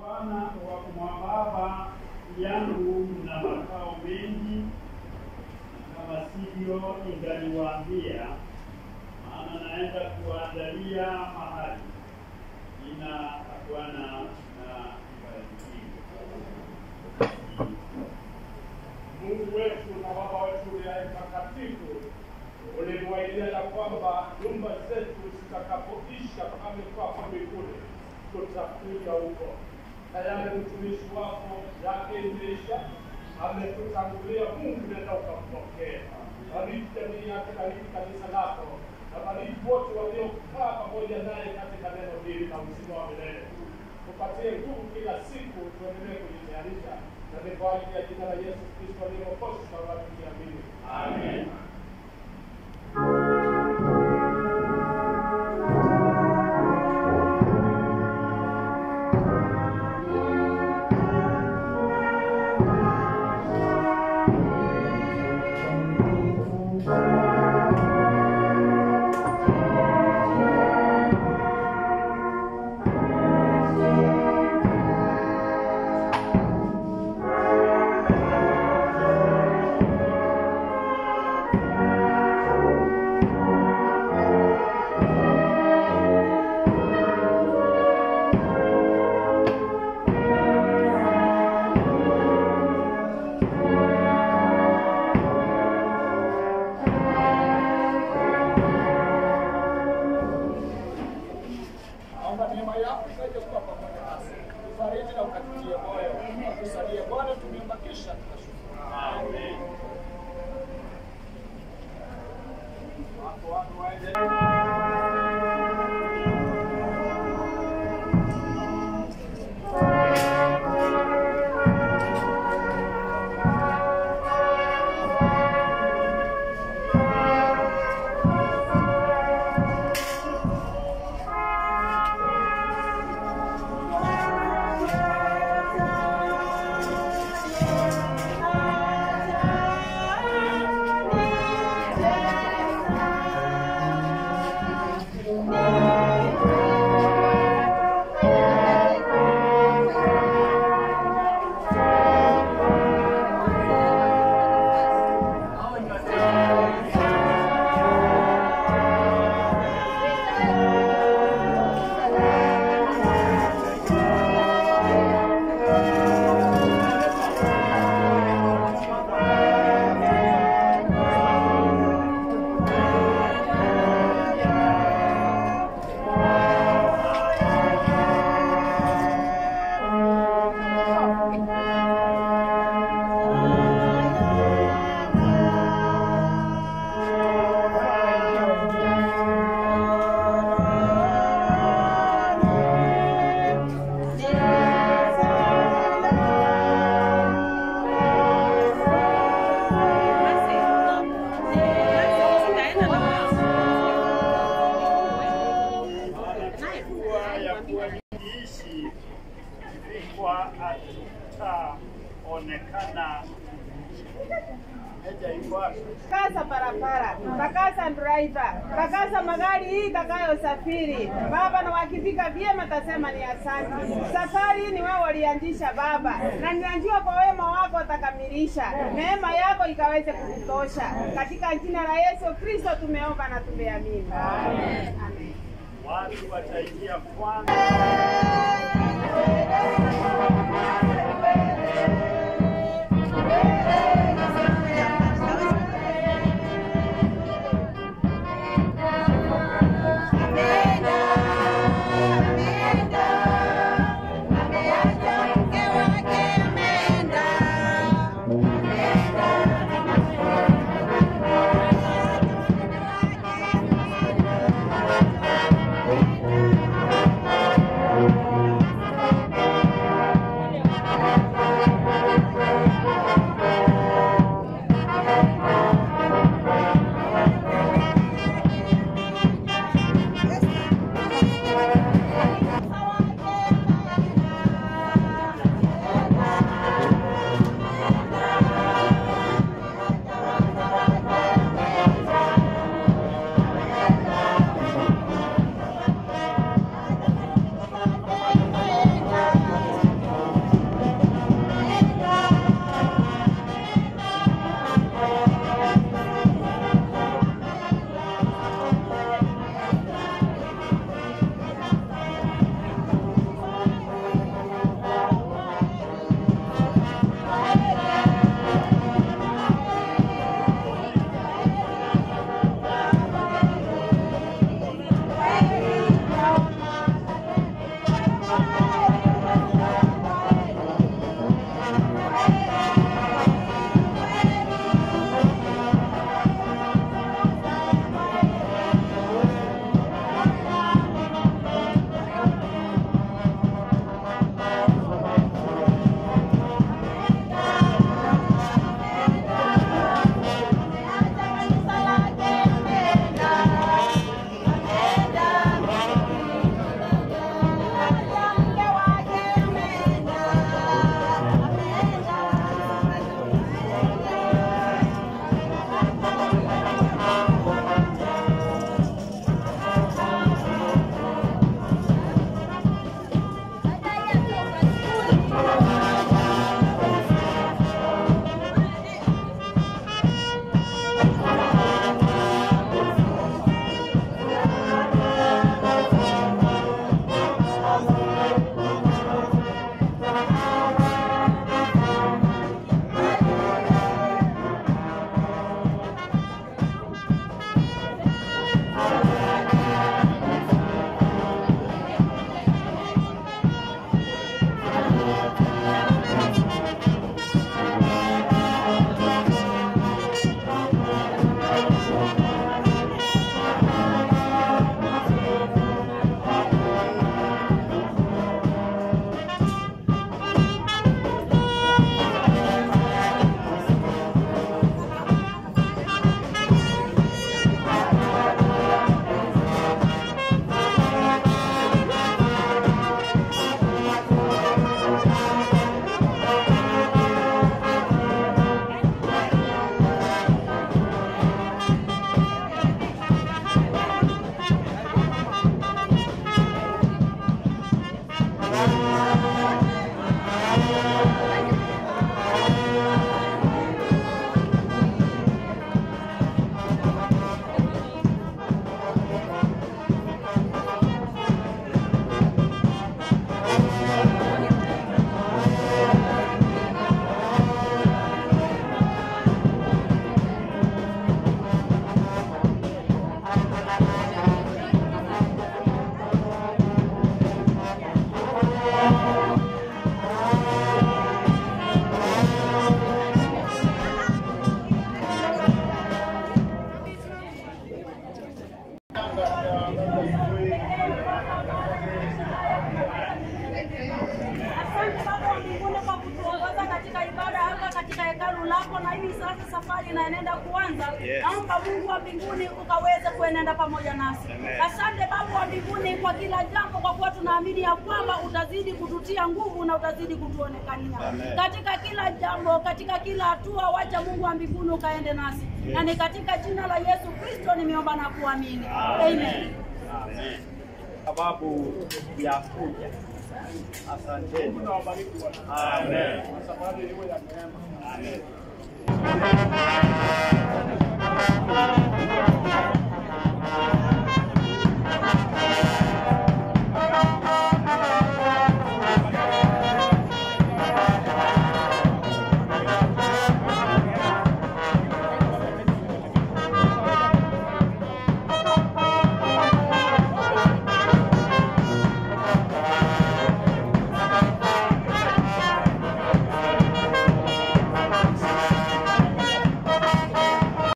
Kwa Baba yangu mna makao mengi, kama sivyo ningaliwaambia, maana naenda kuandalia mahali. Jina la Bwana na libarikiwe. Mungu wetu na Baba wetu uliye mtakatifu, ulimuahidia ya kwamba nyumba zetu zitakapoisha kama kwako mbinguni, tutakuja huko. Tayari mtumishi wako yake imeisha, ametutangulia. Mungu nenda ukampokea. Bariki jamii yake, bariki kanisa lako, na bariki wote waliokaa pamoja naye katika neno hili na uzima wa milele. Tupatie nguvu kila siku, tuendelee kujitayarisha, na ni kwa ajili ya jina la Yesu Kristo aliye Mwokozi na watu tukiamini. Amen. Takasa barabara, takasa driver, takasa magari hii itakayosafiri. Baba, na wakifika vyema tasema ni asante. Safari ni wewe ulianzisha Baba, na ninajua kwa wema wako utakamilisha. Neema yako ikaweze kutosha. Katika jina la Yesu Kristo tumeomba na tumeamini. Amen. Amen. Watu wataingia kwanza. wa mbinguni kwa kutuongoza katika ibada hapa katika hekalu lako, na hivi sasa safari inaenda kuanza. Naomba Mungu wa mbinguni ukaweze kuenenda pamoja nasi. Asante Baba wa mbinguni kwa kila jambo, kwa kuwa tunaamini ya kwamba utazidi kututia nguvu na utazidi kutuonekania katika kila jambo, katika kila hatua. Wacha Mungu wa mbinguni ukaende nasi, na ni katika jina la Yesu Kristo nimeomba na kuamini. Amen. Sababu ya kuja. Asanteni. Amen. Safari iwe ya neema. Amen.